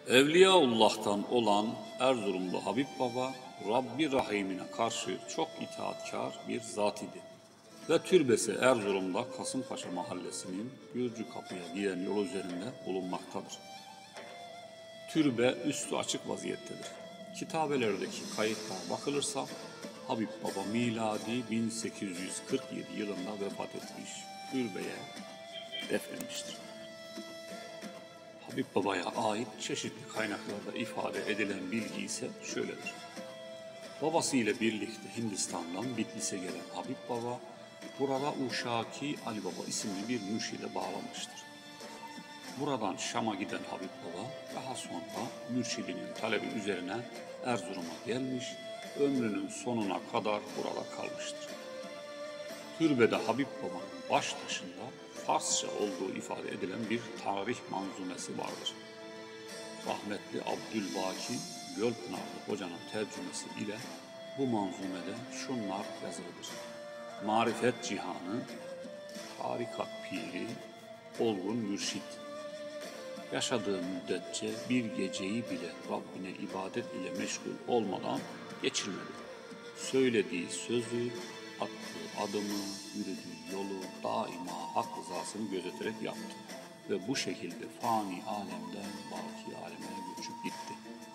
Evliyaullah'tan olan Erzurumlu Habib Baba, Rabbi Rahim'ine karşı çok itaatkar bir zat idi. Ve türbesi Erzurum'da Kasımpaşa Mahallesi'nin Gürcü Kapı'ya giden yol üzerinde bulunmaktadır. Türbe üstü açık vaziyettedir. Kitabelerdeki kayıtlara bakılırsa Habib Baba miladi 1847 yılında vefat etmiş, türbeye defnedilmiştir. Habib Baba'ya ait çeşitli kaynaklarda ifade edilen bilgi ise şöyledir. Babası ile birlikte Hindistan'dan Bitlis'e gelen Habib Baba, burada Uşaki Ali Baba isimli bir mürşide bağlanmıştır. Buradan Şam'a giden Habib Baba, daha sonra mürşidinin talebi üzerine Erzurum'a gelmiş, ömrünün sonuna kadar burada kalmıştır. Türbede Habib Baba'nın baş taşında Farsça olduğu ifade edilen bir tarih manzumesi vardır. Rahmetli Abdülbaki Gölpınarlı Hoca'nın tercümesi ile bu manzumede şunlar yazılıdır. Marifet cihanı, tarikat piri, olgun mürşit. Yaşadığı müddetçe bir geceyi bile Rabbine ibadet ile meşgul olmadan geçirmedi. Söylediği sözü, attığı adımı, yürüdüğü yolu daima hak rızasını gözeterek yaptı. Ve bu şekilde fani alemden baki aleme göçüp gitti.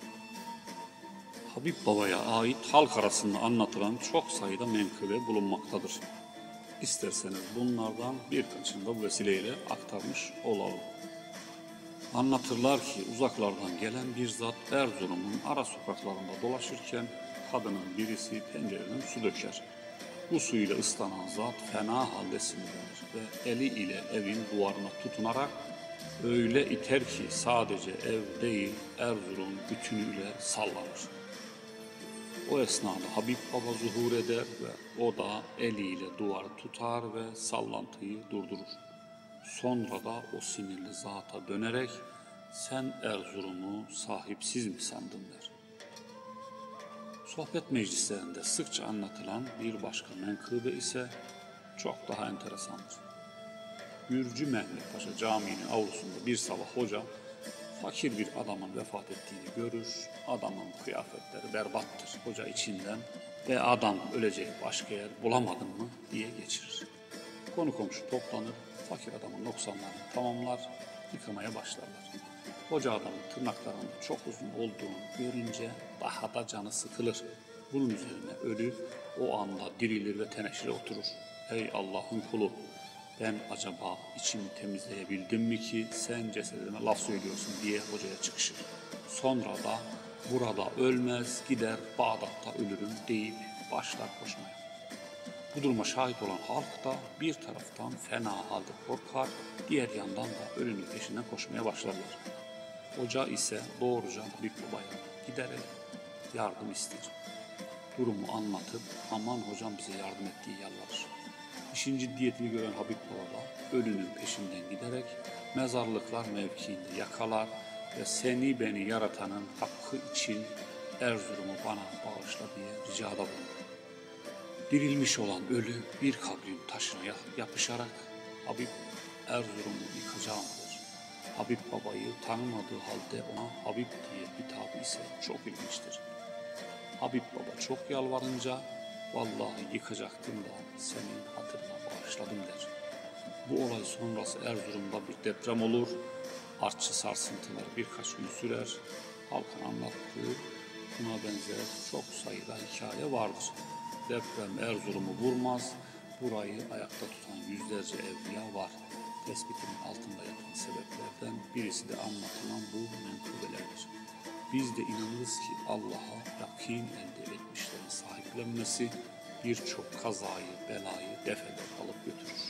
Habib Baba'ya ait halk arasında anlatılan çok sayıda menkıbe bulunmaktadır. İsterseniz bunlardan birkaçını da bu vesileyle aktarmış olalım. Anlatırlar ki uzaklardan gelen bir zat Erzurum'un ara sokaklarında dolaşırken kadının birisi pencereden su döker. Bu suyla ıslanan zat fena halde sinirlenir ve eli ile evin duvarına tutunarak öyle iter ki sadece ev değil Erzurum bütünüyle sallanır. O esnada Habib Baba zuhur eder ve o da eliyle duvarı tutar ve sallantıyı durdurur. Sonra da o sinirli zata dönerek sen Erzurum'u sahipsiz mi sandın der. Sohbet meclislerinde sıkça anlatılan bir başka menkıbe ise çok daha enteresandır. Gürcü Mehmet Paşa Camii'nin avlusunda bir sabah hoca fakir bir adamın vefat ettiğini görür. Adamın kıyafetleri berbattır. Hoca içinden ve adam ölecek başka yer bulamadın mı diye geçirir. Konu komşu toplanır, fakir adamın noksanlarını tamamlar, yıkamaya başlarlar. Hoca adamın tırnaklarının çok uzun olduğunu görünce daha da canı sıkılır. Bunun üzerine ölü o anda dirilir ve teneşire oturur. Ey Allah'ın kulu! Ben acaba içimi temizleyebildim mi ki sen cesedime laf söylüyorsun diye hocaya çıkışır. Sonra da burada ölmez gider Bağdat'ta ölürüm deyip başlar koşmaya. Bu duruma şahit olan halk da bir taraftan fena halde korkar, diğer yandan da ölünün peşinden koşmaya başlarlar. Hoca ise doğruca Habib Baba'ya giderek yardım ister. Durumu anlatıp aman hocam bize yardım ettiği yalvarır. İşin ciddiyetini gören Habib Baba da ölünün peşinden giderek mezarlıklar mevkiinde yakalar ve seni beni yaratanın hakkı için Erzurum'u bana bağışla diye ricada bulunur. Dirilmiş olan ölü bir kabrin taşına yapışarak Habib Erzurum'u yıkacağım der. Habib Baba'yı tanımadığı halde ona Habib diye hitabı ise çok ilginçtir. Habib Baba çok yalvarınca vallahi yıkacaktım da senin hatırına bağışladım der. Bu olay sonrası Erzurum'da bir deprem olur. Artçı sarsıntılar birkaç gün sürer. Halkın anlattığı buna benzer çok sayıda hikaye vardır. Deprem Erzurum'u vurmaz. Burayı ayakta tutan yüzlerce evliya var. Tespitinin altında yatan sebeplerden birisi de anlatılan bu menkıbelerdir. Biz de inanırız ki Allah'a yakin elde etmişlerin sahiplenmesi birçok kazayı, belayı def eder, alıp götürür.